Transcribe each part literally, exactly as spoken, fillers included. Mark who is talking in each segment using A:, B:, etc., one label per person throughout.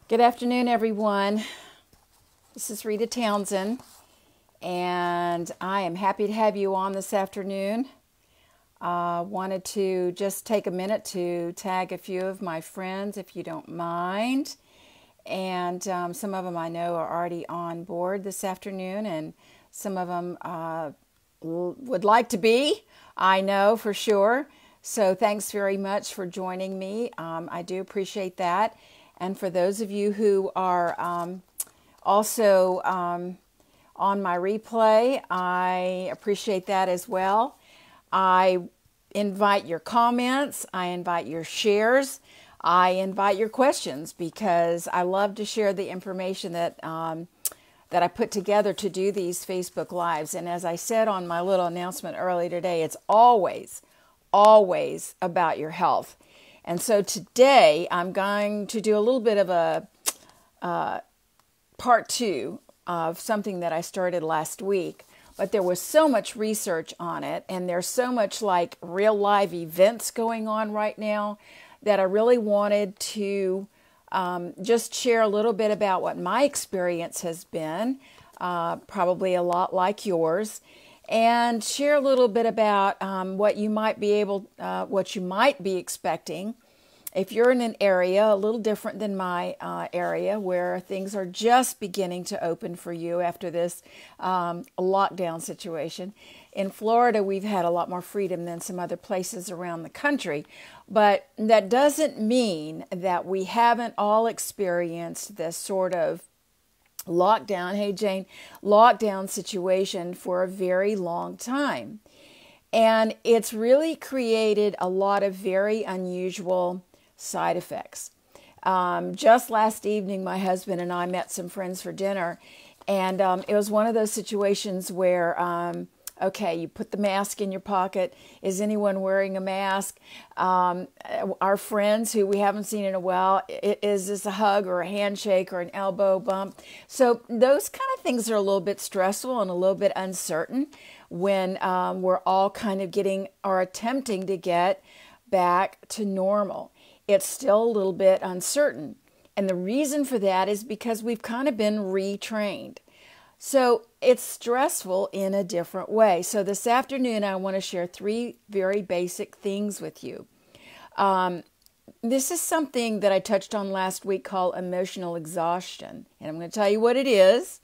A: Good afternoon, everyone. This is Rita Townsend, and I am happy to have you on this afternoon. I uh, wanted to just take a minute to tag a few of my friends, if you don't mind. And um, some of them I know are already on board this afternoon, and some of them uh, l- would like to be, I know for sure. So thanks very much for joining me. Um, I do appreciate that. And for those of you who are um, also um, on my replay, I appreciate that as well. I invite your comments. I invite your shares. I invite your questions because I love to share the information that um, that I put together to do these Facebook Lives. And as I said on my little announcement earlier today, it's always, always about your health. And so today I'm going to do a little bit of a uh, part two of something that I started last week. But there was so much research on it, and there's so much like real live events going on right now that I really wanted to um, just share a little bit about what my experience has been, uh, probably a lot like yours, and share a little bit about um, what you might be able, uh, what you might be expecting if you're in an area a little different than my uh, area where things are just beginning to open for you after this um, lockdown situation. In Florida, we've had a lot more freedom than some other places around the country, but that doesn't mean that we haven't all experienced this sort of lockdown, hey Jane, lockdown situation for a very long time. And it's really created a lot of very unusual side effects. Um, just last evening, my husband and I met some friends for dinner, and um, it was one of those situations where, um, okay, you put the mask in your pocket. Is anyone wearing a mask? Um, our friends who we haven't seen in a while, is this a hug or a handshake or an elbow bump? So those kind of things are a little bit stressful and a little bit uncertain when um, we're all kind of getting or attempting to get back to normal. It's still a little bit uncertain. And the reason for that is because we've kind of been retrained. So it's stressful in a different way. So this afternoon, I want to share three very basic things with you. Um, this is something that I touched on last week called emotional exhaustion. And I'm going to tell you what it is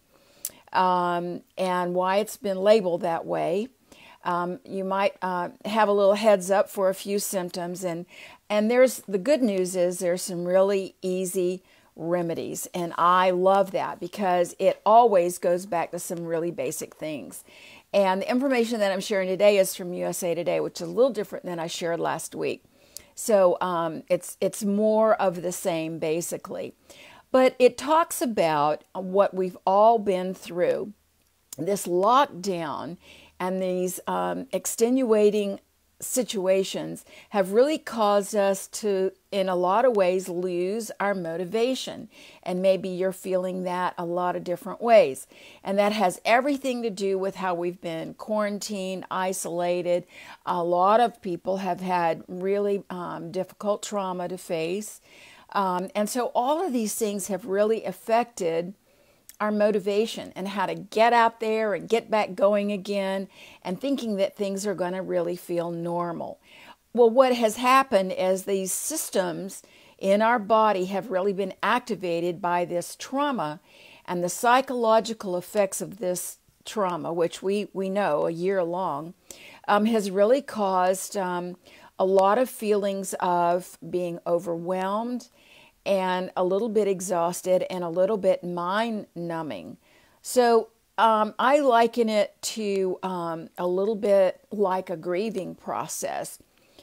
A: um, and why it's been labeled that way. Um, you might uh, have a little heads up for a few symptoms. And, and there's the good news is there's some really easy remedies. And I love that because it always goes back to some really basic things. And the information that I'm sharing today is from U S A Today, which is a little different than I shared last week. So um, it's it's more of the same, basically. But it talks about what we've all been through, this lockdown and these um, extenuating situations have really caused us to, in a lot of ways, lose our motivation. And maybe you're feeling that a lot of different ways. And that has everything to do with how we've been quarantined, isolated. A lot of people have had really um, difficult trauma to face. Um, and so all of these things have really affected our motivation and how to get out there and get back going again and thinking that things are going to really feel normal. Well, what has happened is these systems in our body have really been activated by this trauma, and the psychological effects of this trauma, which we, we know a year long, um, has really caused um, a lot of feelings of being overwhelmed and a little bit exhausted and a little bit mind numbing. So um, I liken it to um, a little bit like a grieving process.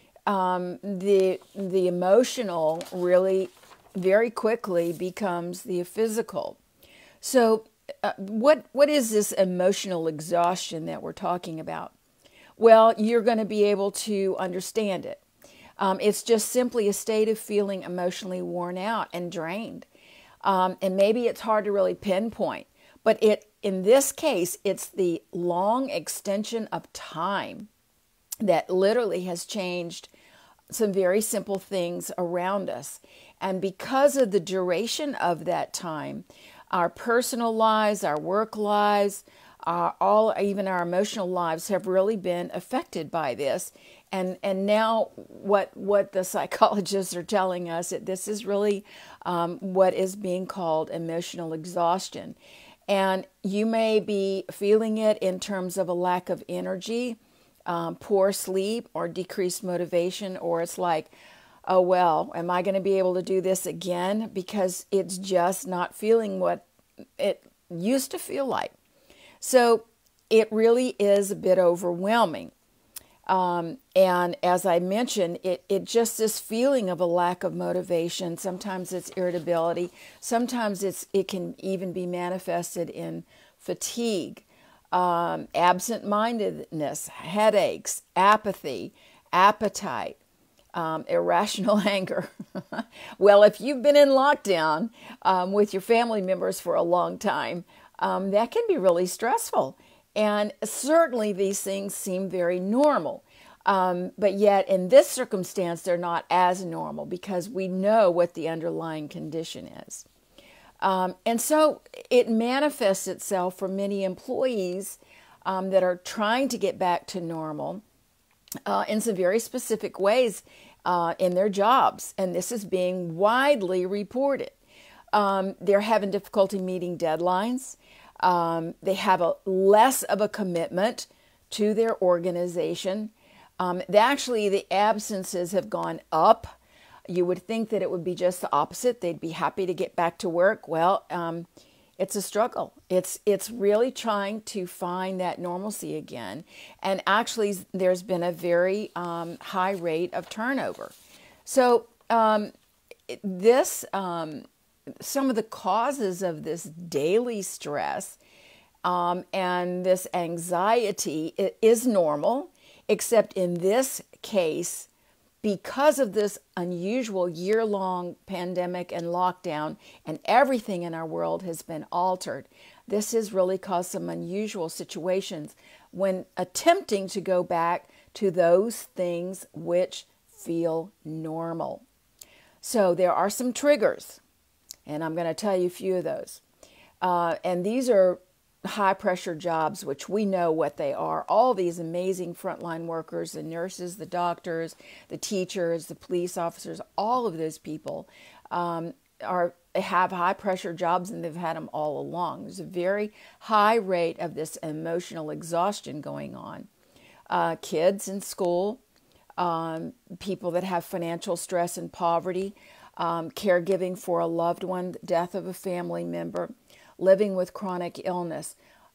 A: Um, the the emotional really very quickly becomes the physical. So uh, what what is this emotional exhaustion that we're talking about? Well, you're going to be able to understand it. Um, it's just simply a state of feeling emotionally worn out and drained. Um, and maybe it's hard to really pinpoint, but it in this case, it's the long extension of time that literally has changed some very simple things around us. And because of the duration of that time, our personal lives, our work lives, uh, all even our emotional lives have really been affected by this. And and now what what the psychologists are telling us, that this is really um, what is being called emotional exhaustion. And you may be feeling it in terms of a lack of energy, um, poor sleep, or decreased motivation, or it's like, oh, well, am I going to be able to do this again? Because it's just not feeling what it used to feel like. So it really is a bit overwhelming. Um, and as I mentioned, it, it just this feeling of a lack of motivation. Sometimes it's irritability. Sometimes it's it can even be manifested in fatigue, um, absent-mindedness, headaches, apathy, appetite, um, irrational anger. Well, if you've been in lockdown um, with your family members for a long time, um, that can be really stressful. And certainly these things seem very normal. Um, but yet in this circumstance, they're not as normal because we know what the underlying condition is. Um, and so it manifests itself for many employees um, that are trying to get back to normal uh, in some very specific ways uh, in their jobs. And this is being widely reported. Um, they're having difficulty meeting deadlines. Um, they have a less of a commitment to their organization. Um, they actually, the absences have gone up. You would think that it would be just the opposite. They'd be happy to get back to work. Well, um, it's a struggle. It's it's really trying to find that normalcy again. And actually, there's been a very um, high rate of turnover. So um, this. Um, Some of the causes of this daily stress um, and this anxiety is normal, except in this case, because of this unusual year-long pandemic and lockdown, and everything in our world has been altered, this has really caused some unusual situations when attempting to go back to those things which feel normal. So there are some triggers. And I'm going to tell you a few of those. Uh, and these are high pressure jobs, which we know what they are. All these amazing frontline workers, the nurses, the doctors, the teachers, the police officers, all of those people um, are have high pressure jobs, and they've had them all along. There's a very high rate of this emotional exhaustion going on. Uh, kids in school, um, people that have financial stress and poverty, Um, caregiving for a loved one, death of a family member, living with chronic illness.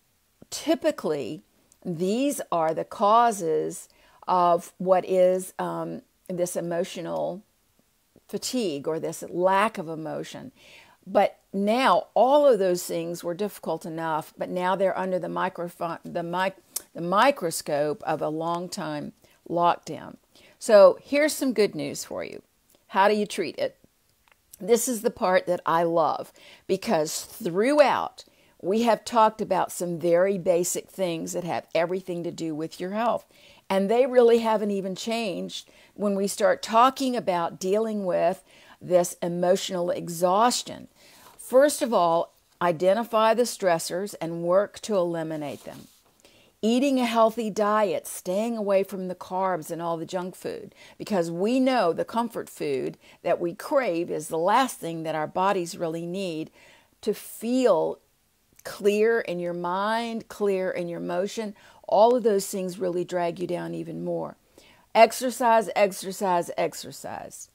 A: Typically, these are the causes of what is um, this emotional fatigue or this lack of emotion. But now all of those things were difficult enough, but now they're under the, microphone, the, mic- the microscope of a long time lockdown. So here's some good news for you. How do you treat it? This is the part that I love, because throughout we have talked about some very basic things that have everything to do with your health. And they really haven't even changed when we start talking about dealing with this emotional exhaustion. First of all, identify the stressors and work to eliminate them. Eating a healthy diet, staying away from the carbs and all the junk food, because we know the comfort food that we crave is the last thing that our bodies really need to feel clear in your mind, clear in your emotion. All of those things really drag you down even more. Exercise, exercise, exercise.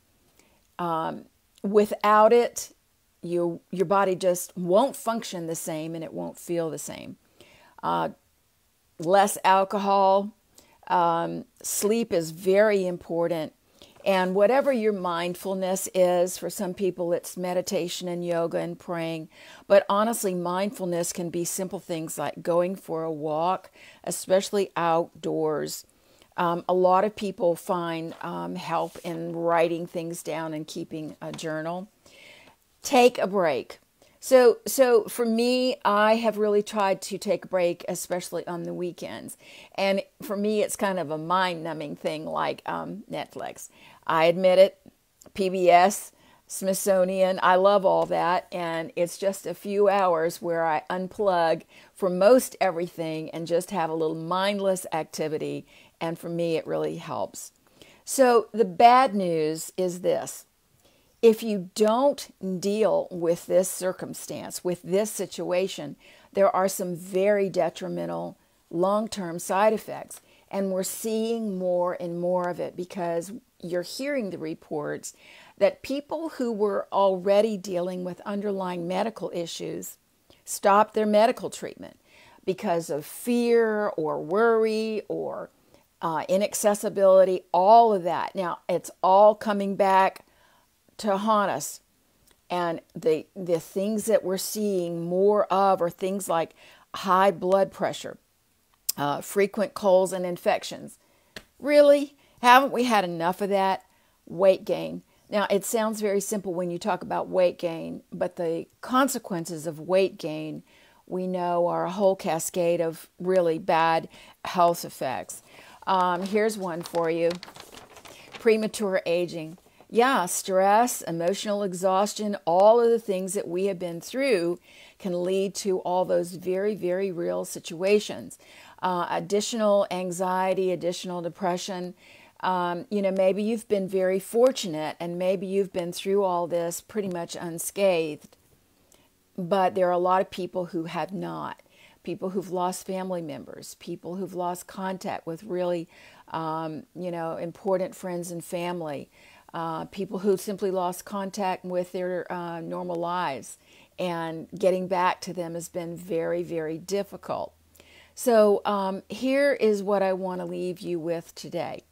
A: Um, without it, you, your body just won't function the same, and it won't feel the same. Uh, less alcohol. Um, sleep is very important. And whatever your mindfulness is, for some people it's meditation and yoga and praying. But honestly, mindfulness can be simple things like going for a walk, especially outdoors. Um, a lot of people find um, help in writing things down and keeping a journal. Take a break. So, so for me, I have really tried to take a break, especially on the weekends. And for me, it's kind of a mind-numbing thing like um, Netflix. I admit it, P B S, Smithsonian, I love all that, and it's just a few hours where I unplug from most everything and just have a little mindless activity, and for me it really helps. So the bad news is this: if you don't deal with this circumstance, with this situation, there are some very detrimental long-term side effects, and we're seeing more and more of it because you're hearing the reports that people who were already dealing with underlying medical issues stopped their medical treatment because of fear or worry or uh, inaccessibility, all of that. Now, it's all coming back to haunt us. And the, the things that we're seeing more of are things like high blood pressure, uh, frequent colds and infections. Really? Haven't we had enough of that? Weight gain. Now, it sounds very simple when you talk about weight gain, but the consequences of weight gain, we know, are a whole cascade of really bad health effects. Um, here's one for you. Premature aging. Yeah, stress, emotional exhaustion, all of the things that we have been through can lead to all those very, very real situations. Uh, additional anxiety, additional depression. Um, you know, maybe you've been very fortunate and maybe you've been through all this pretty much unscathed. But there are a lot of people who have not. People who've lost family members, people who've lost contact with really, um, you know, important friends and family. Uh, people who simply lost contact with their uh, normal lives, and getting back to them has been very, very difficult. So um, here is what I want to leave you with today.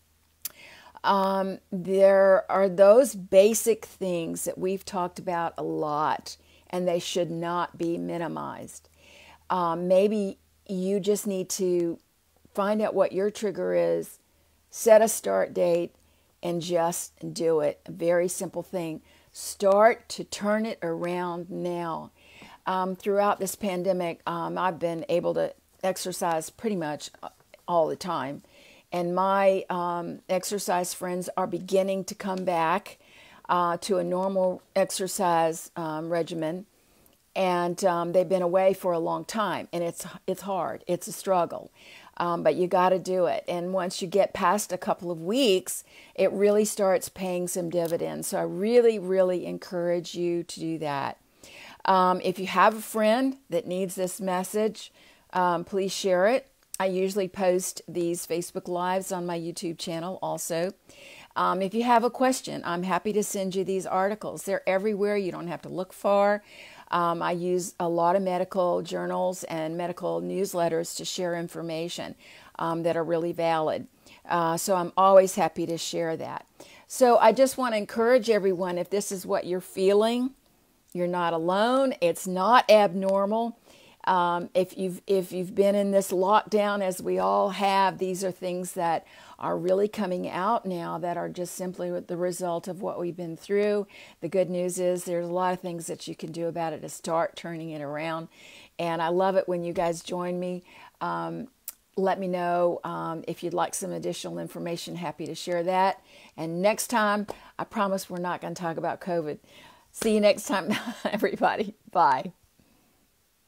A: Um, there are those basic things that we've talked about a lot, and they should not be minimized. Um, maybe you just need to find out what your trigger is, set a start date, and just do it. A very simple thing. Start to turn it around now. Um, throughout this pandemic, um, I've been able to exercise pretty much all the time. And my um, exercise friends are beginning to come back uh, to a normal exercise um, regimen. And um, they've been away for a long time. And it's, it's hard. It's a struggle. Um, but you got to do it. And once you get past a couple of weeks, it really starts paying some dividends. So I really, really encourage you to do that. Um, if you have a friend that needs this message, um, please share it. I usually post these Facebook Lives on my YouTube channel also. Um, if you have a question, I'm happy to send you these articles. They're everywhere. You don't have to look far. Um, I use a lot of medical journals and medical newsletters to share information um, that are really valid. Uh, so I'm always happy to share that. So I just want to encourage everyone, if this is what you're feeling, you're not alone. It's not abnormal. Um, if you've if you've been in this lockdown, as we all have, these are things that are really coming out now that are just simply the result of what we've been through. The good news is there's a lot of things that you can do about it to start turning it around. And I love it when you guys join me. Um, let me know um, if you'd like some additional information. Happy to share that. And next time, I promise we're not going to talk about COVID. See you next time, everybody. Bye.